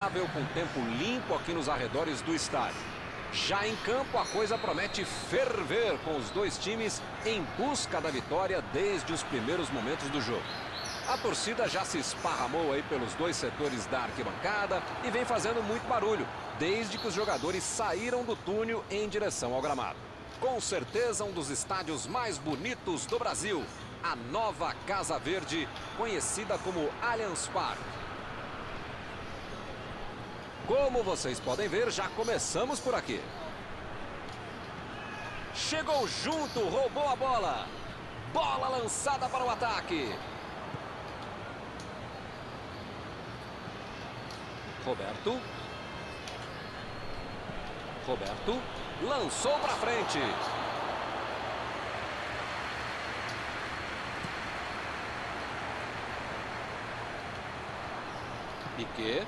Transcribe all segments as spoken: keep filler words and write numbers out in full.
Com tempo limpo aqui nos arredores do estádio. Já em campo, a coisa promete ferver com os dois times em busca da vitória desde os primeiros momentos do jogo. A torcida já se esparramou aí pelos dois setores da arquibancada e vem fazendo muito barulho desde que os jogadores saíram do túnel em direção ao gramado. Com certeza um dos estádios mais bonitos do Brasil, a nova Casa Verde, conhecida como Allianz Parque. Como vocês podem ver, já começamos por aqui. Chegou junto, roubou a bola. Bola lançada para o ataque. Roberto. Roberto lançou para frente. Piquet.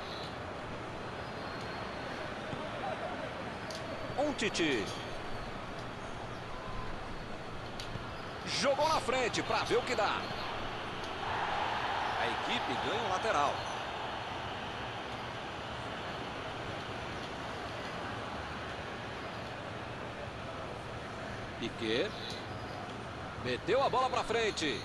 Um Titi. Jogou na frente para ver o que dá. A equipe ganha um lateral. Piquet. Meteu a bola para frente.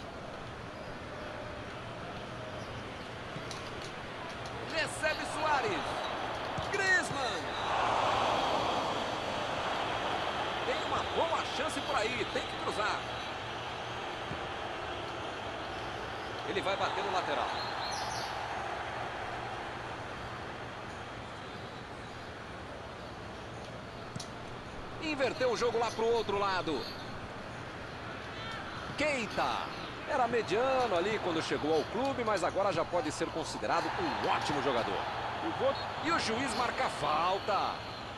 Recebe Suárez. Griezmann. Tem uma boa chance por aí, tem que cruzar. Ele vai bater no lateral. Inverteu o jogo lá pro outro lado. Keita. Era mediano ali quando chegou ao clube, mas agora já pode ser considerado um ótimo jogador. E o juiz marca falta.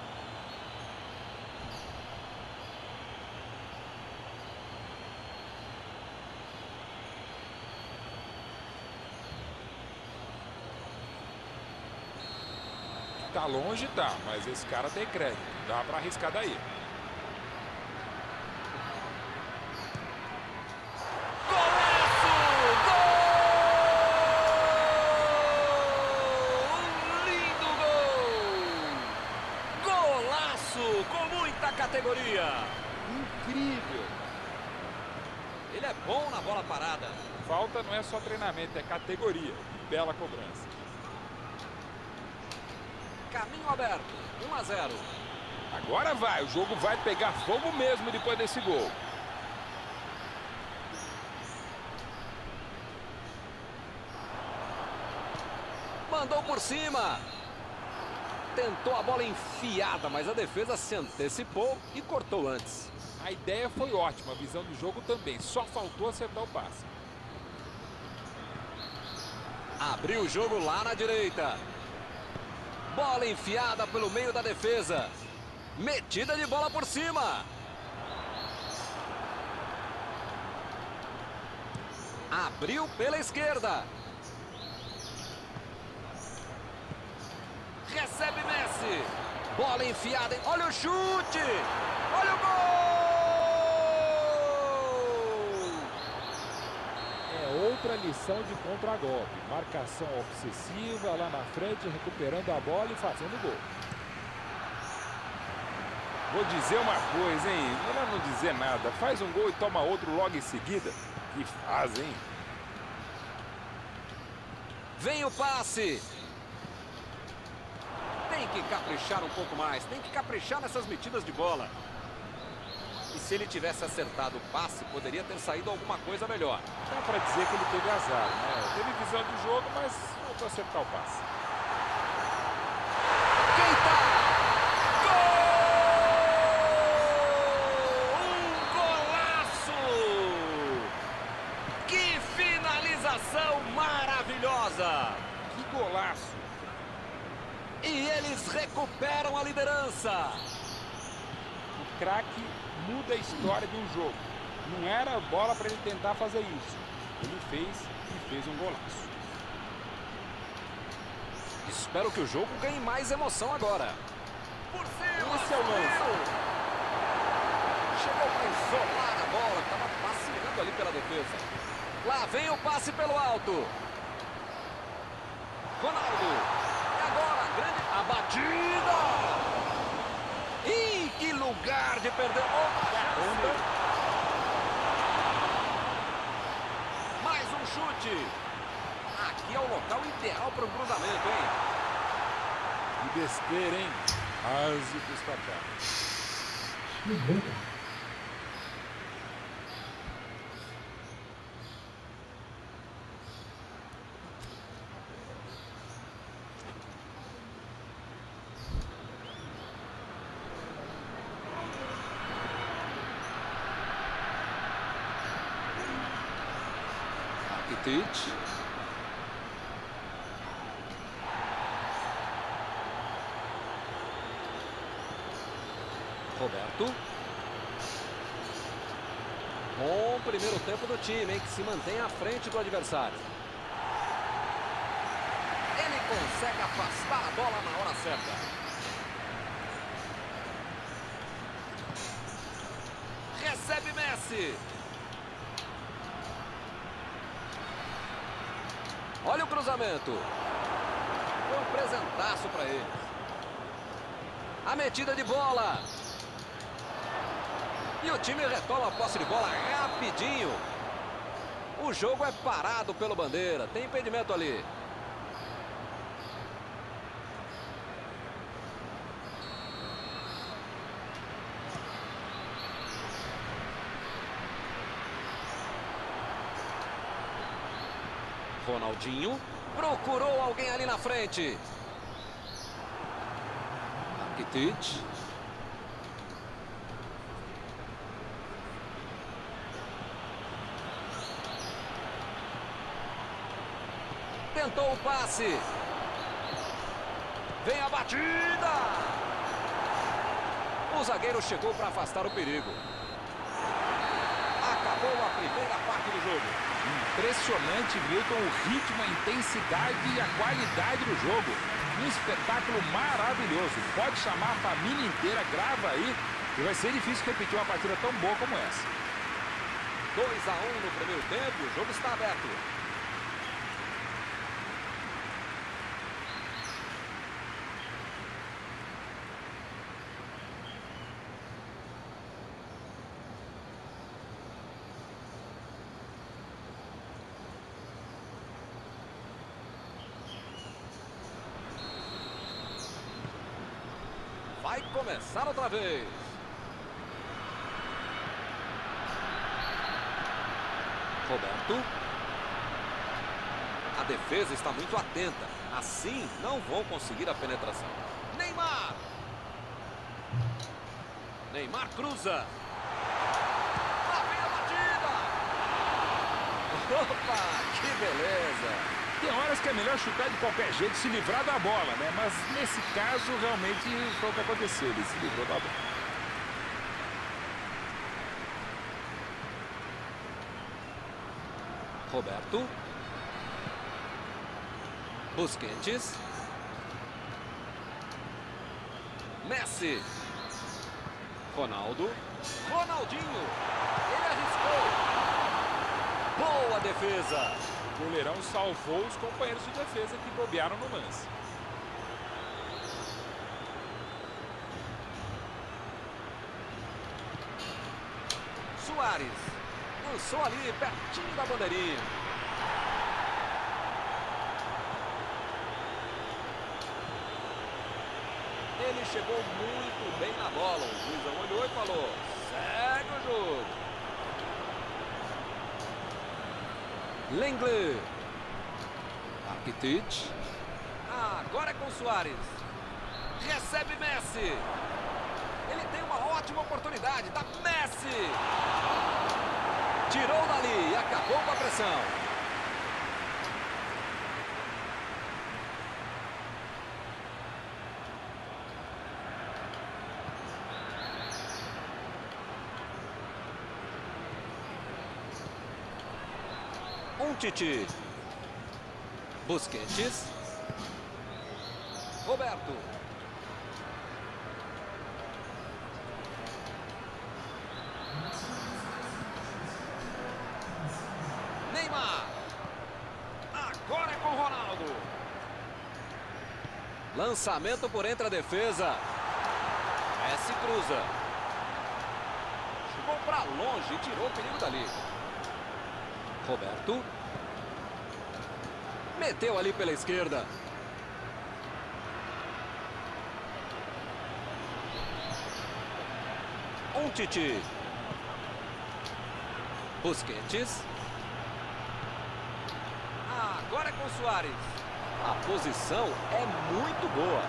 Tá longe, tá, mas esse cara tem crédito. Dá pra arriscar daí. Golaço! Gol! Um lindo gol! Golaço com muita categoria. Incrível! Ele é bom na bola parada. Falta não é só treinamento, é categoria. Bela cobrança. Caminho aberto, um a zero. Agora vai, o jogo vai pegar fogo mesmo depois desse gol. Mandou por cima. Tentou a bola enfiada, mas a defesa se antecipou e cortou antes. A ideia foi ótima, a visão do jogo também. Só faltou acertar o passe. Abriu o jogo lá na direita. Bola enfiada pelo meio da defesa. Metida de bola por cima. Abriu pela esquerda. Recebe Messi. Bola enfiada. Olha o chute. Olha o gol. É outra lição de contragolpe. Marcação obsessiva lá na frente, recuperando a bola e fazendo gol. Vou dizer uma coisa, hein? Melhor não dizer nada. Faz um gol e toma outro logo em seguida. Que faz, hein? Vem o passe. Tem que caprichar um pouco mais. Tem que caprichar nessas metidas de bola. E se ele tivesse acertado o passe, poderia ter saído alguma coisa melhor. Dá pra dizer que ele teve azar, né? Teve visão do jogo, mas faltou acertar o passe. Keita! Gol! Um golaço! Que finalização maravilhosa! Que golaço! E eles recuperam a liderança. O craque muda a história de um jogo. Não era bola para ele tentar fazer isso. Ele fez e fez um golaço. Espero que o jogo ganhe mais emoção agora. Por cima! Esse é o lance. Chegou para isolar a bola, estava passeando ali pela defesa. Lá vem o passe pelo alto. Ronaldo. E agora? batida! Ih, que lugar de perder! Opa! Mais um chute! Aqui é o local ideal para o cruzamento, hein? Que besteira, hein? Quase que escapar. Rakitic. Roberto. Bom primeiro tempo do time, hein, que se mantém à frente do adversário. Ele consegue afastar a bola na hora certa. Recebe Messi. Olha o cruzamento. Um presentaço para eles. A metida de bola. E o time retoma a posse de bola rapidinho. O jogo é parado pelo bandeira. Tem impedimento ali. Ronaldinho procurou alguém ali na frente. Rakitic. Tentou o passe. Vem a batida. O zagueiro chegou para afastar o perigo. Acabou a primeira parte do jogo. Impressionante, Milton, o ritmo, a intensidade e a qualidade do jogo. Um espetáculo maravilhoso. Pode chamar a família inteira, grava aí, e vai ser difícil repetir uma partida tão boa como essa. dois a um no primeiro tempo, o jogo está aberto. Vai começar outra vez. Roberto. A defesa está muito atenta. Assim não vão conseguir a penetração. Neymar. Neymar cruza. Lá vem a batida. Opa, que beleza. Tem horas que é melhor chutar de qualquer jeito, se livrar da bola, né? Mas nesse caso, realmente, foi o que aconteceu. Ele se livrou da bola. Roberto. Busquets. Messi. Ronaldo. Ronaldinho. Ele arriscou. Boa defesa. O goleirão salvou os companheiros de defesa que bobearam no lance. Suárez lançou ali pertinho da bandeirinha. Ele chegou muito bem na bola. O juizão olhou e falou: segue o jogo. Lenglet. Rakitic. Ah, agora é com Suárez. Recebe Messi. Ele tem uma ótima oportunidade. Dá Messi. Tirou dali e acabou com a pressão. Um Titi. Busquets. Roberto. Neymar. Agora é com Ronaldo. Lançamento por entre a defesa. Messi cruza. Chegou para longe e tirou o perigo dali. Roberto. Meteu ali pela esquerda. Umtiti. Busquets. Ah, agora é com o Suárez. A posição é muito boa.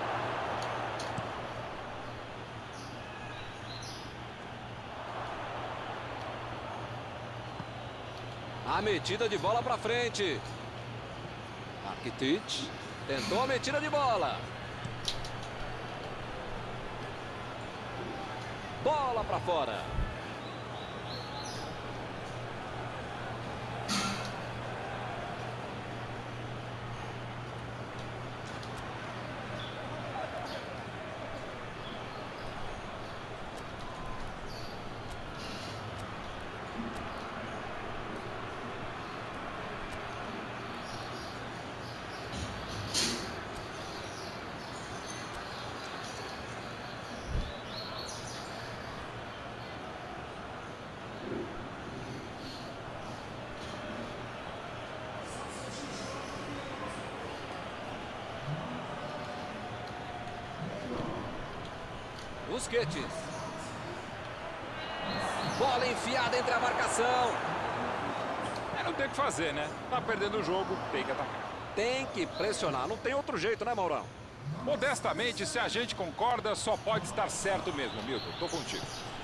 A metida de bola para frente. Rakitic tentou a metida de bola. Bola para fora. Busquets. Bola enfiada entre a marcação. É, não tem o que fazer, né? Tá perdendo o jogo, tem que atacar. Tem que pressionar, não tem outro jeito, né, Maurão? Modestamente, se a gente concorda, só pode estar certo mesmo, Milton. Tô contigo.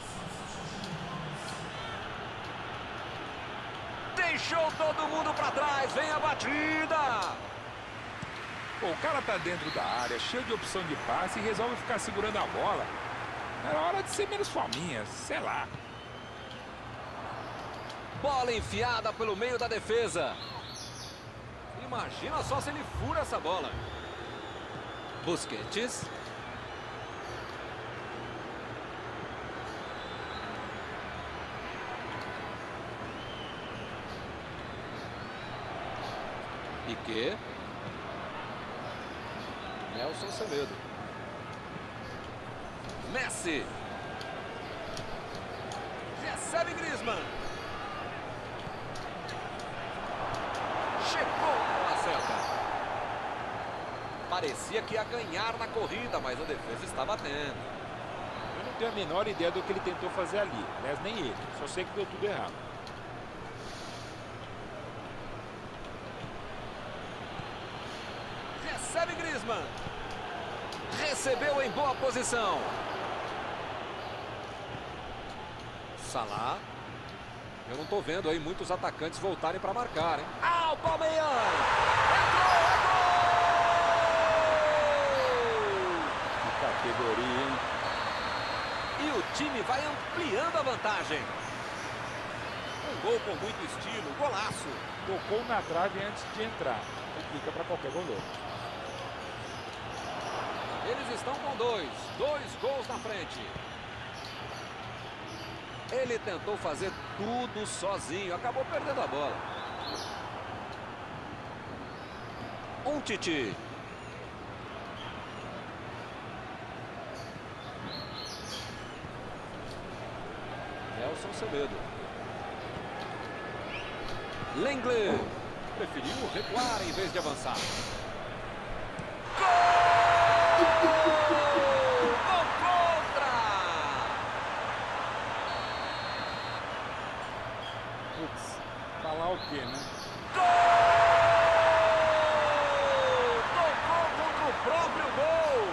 Deixou todo mundo pra trás, vem a batida. Pô, o cara tá dentro da área, cheio de opção de passe e resolve ficar segurando a bola. Era hora de ser menos fominha, sei lá. Bola enfiada pelo meio da defesa. Imagina só se ele fura essa bola. Busquets. Piquet. Nelson Semedo. Messi. Recebe Griezmann. Chegou com a certa. Parecia que ia ganhar na corrida, mas a defesa está batendo. Eu não tenho a menor ideia do que ele tentou fazer ali. Aliás, nem ele. Só sei que deu tudo errado. Recebe Griezmann. Recebeu em boa posição. Salah. Eu não estou vendo aí muitos atacantes voltarem para marcar, hein? Ah, o Palmeiras! Entrou, é gol! Que categoria, hein? E o time vai ampliando a vantagem. Um gol com muito estilo, golaço. Tocou na trave antes de entrar. Fica para qualquer goleiro. Eles estão com dois. Dois gols na frente. Ele tentou fazer tudo sozinho. Acabou perdendo a bola. Umtiti. Nelson Semedo. Lenglet. Preferiu recuar em vez de avançar. Falar o quê, né? Gol! Tocou contra o próprio gol!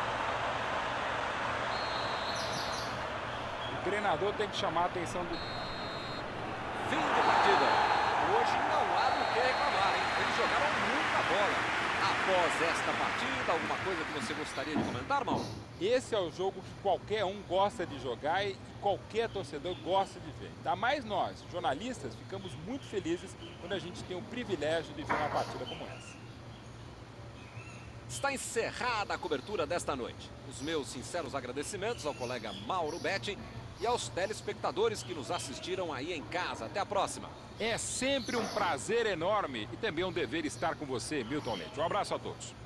O treinador tem que chamar a atenção do... Fim de partida. Hoje não há do que reclamar, hein? Eles jogaram muita bola. Após esta partida, alguma coisa que você gostaria de comentar, Mauro? Esse é o jogo que qualquer um gosta de jogar e qualquer torcedor gosta de ver. Ainda mais nós, jornalistas, ficamos muito felizes quando a gente tem o privilégio de ver uma partida como essa. Está encerrada a cobertura desta noite. Os meus sinceros agradecimentos ao colega Mauro Betting e aos telespectadores que nos assistiram aí em casa. Até a próxima. É sempre um prazer enorme e também um dever estar com você, Milton Leite. Um abraço a todos.